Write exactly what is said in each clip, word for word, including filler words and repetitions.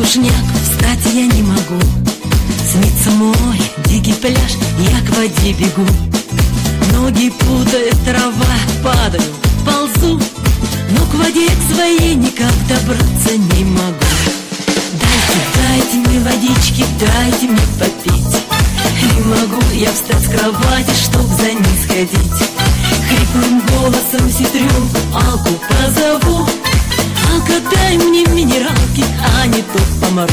мужняк, встать я не могу. Снится мой дикий пляж, я к воде бегу. Ноги путает трава, падаю, ползу, но к воде к своей никак добраться не могу. Дайте, дайте мне водички, дайте мне попить. Не могу я встать с кровати, чтоб за ней сходить. Хриплым голосом сестренку Алку позову. Алка, дай мне минералки, а не то помру.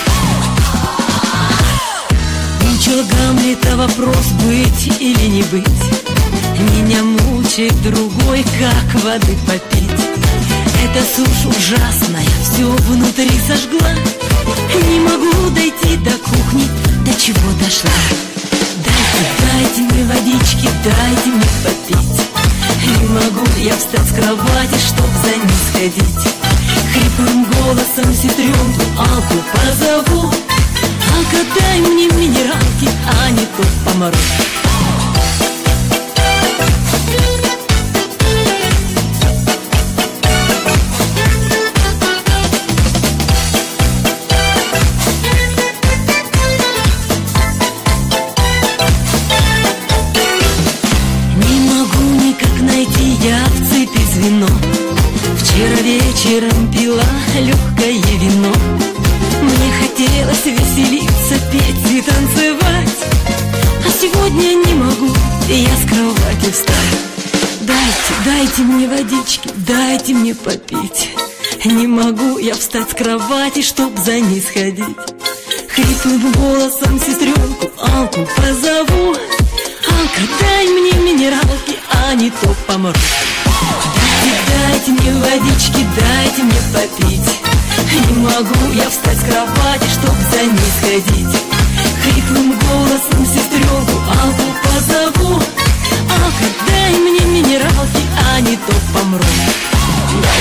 Ничего, Гамлета вопрос, быть или не быть. Меня мучает другой, как воды попить. Эта сушь ужасная, все внутри сожгла. Не могу дойти до кухни, до чего дошла. Дайте, дайте мне водички, дайте мне попить. Не могу я встать с кровати, чтоб за ней сходить. Хриплым голосом сестренку Алку позову. Алка, дай мне минералки, а не то помру. Я в цепи звено. Вчера вечером пила легкое вино. Мне хотелось веселиться, петь и танцевать. А сегодня не могу, я с кровати встать. Дайте, дайте мне водички, дайте мне попить. Не могу я встать с кровати, чтоб за ней сходить. Хриплым голосом сестренку Алку позову. Алка, дай мне минералки, а не то помру. Дайте, дайте мне водички, дайте мне попить. Не могу я встать с кровати, чтоб за ней сходить. Хриплым голосом сестренку Алку позову. Алка, дай мне минералки, а не то помру.